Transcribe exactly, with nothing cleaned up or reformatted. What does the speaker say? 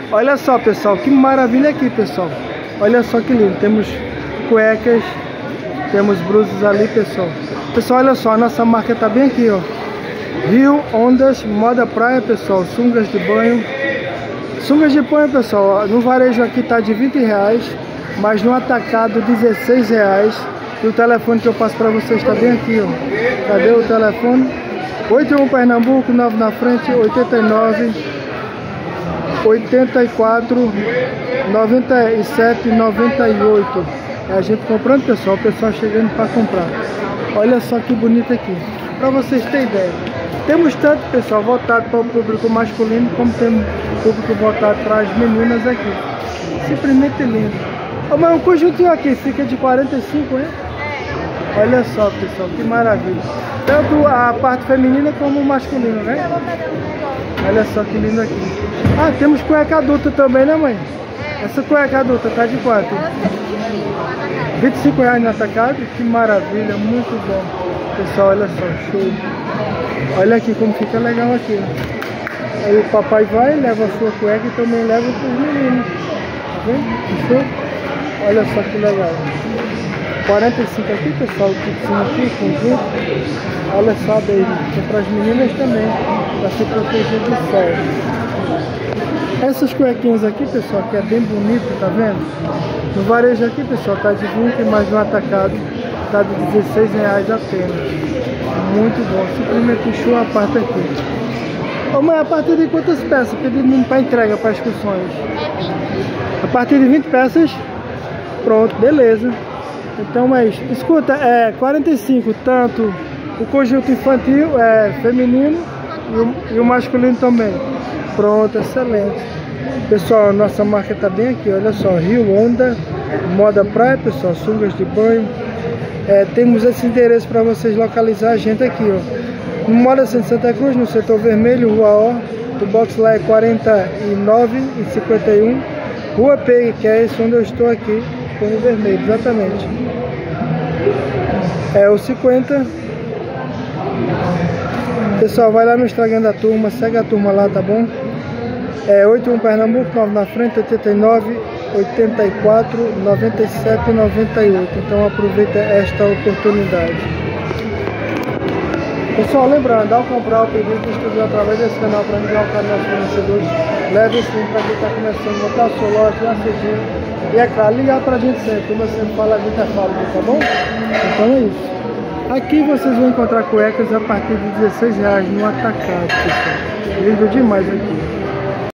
Olha só, pessoal, que maravilha aqui, pessoal. Olha só que lindo. Temos cuecas, temos blusas ali, pessoal. Pessoal, olha só, a nossa marca tá bem aqui, ó. Rio Ondas, moda praia, pessoal. Sungas de banho. Sungas de banho, pessoal, no varejo aqui tá de vinte reais, mas no atacado dezesseis reais. E o telefone que eu passo para vocês está bem aqui, ó. Cadê o telefone? oito um Pernambuco, nove na frente, oitenta e nove, oitenta e quatro, noventa e sete, noventa e oito. É a gente comprando, pessoal, o pessoal chegando para comprar. Olha só que bonito aqui. Para vocês terem ideia, temos tanto, pessoal, voltado para o público masculino, como temos público voltado para as meninas aqui. Simplesmente lindo. Oh, mas um conjuntinho aqui fica de quarenta e cinco, hein? Olha só, pessoal, que maravilha. Tanto a parte feminina como o masculino, né? Olha só que lindo aqui. Ah, temos cueca adulta também, né, mãe? Essa cueca adulta tá de quanto? vinte e cinco reais no atacado? Que maravilha, muito bom. Pessoal, olha só, show. Olha aqui como fica legal aqui, né? Aí o papai vai, leva a sua cueca e também leva para os meninos. Tá vendo? Show? Olha só que legal. quarenta e cinco aqui, pessoal, o kitzinho aqui, conjunto. Olha só, baby, tem para as meninas também, para se proteger do sol. Essas cuequinhas aqui, pessoal, que é bem bonito, tá vendo? No varejo aqui, pessoal, tá de vinte, mas no atacado tá de dezesseis reais apenas. Muito bom, simplesmente show a parte aqui. Ô mãe, a partir de quantas peças pedindo para entrega para excursões? A partir de vinte peças? Pronto, beleza. Então, mas, escuta, é quarenta e cinco, tanto o conjunto infantil, é feminino e o, e o masculino também. Pronto, excelente. Pessoal, nossa marca tá bem aqui, olha só, Rio Onda, moda praia, pessoal, sungas de banho. É, temos esse endereço para vocês localizar a gente aqui, ó. No Moda Centro Santa Cruz, no setor vermelho, Rua O, o box lá é quarenta e nove e cinquenta e um, Rua P, que é esse onde eu estou aqui, no vermelho, exatamente. É o cinquenta. Pessoal, vai lá no Instagram da turma, segue a turma lá, tá bom? É oitenta e um Pernambuco, nove na frente, oitenta e nove, oitenta e quatro, noventa e sete, noventa e oito. Então aproveita esta oportunidade. Pessoal, lembrando, ao comprar o pedido, distribuir através desse canal para enviar o canal aos fornecedores, leve esse link para quem está começando, botar a sua loja, já seguir. E é claro, ligar para a gente sempre, como eu sempre falo, a gente é fábrica, tá bom? Então é isso. Aqui vocês vão encontrar cuecas a partir de dezesseis reais no atacado, pessoal. Lindo demais aqui.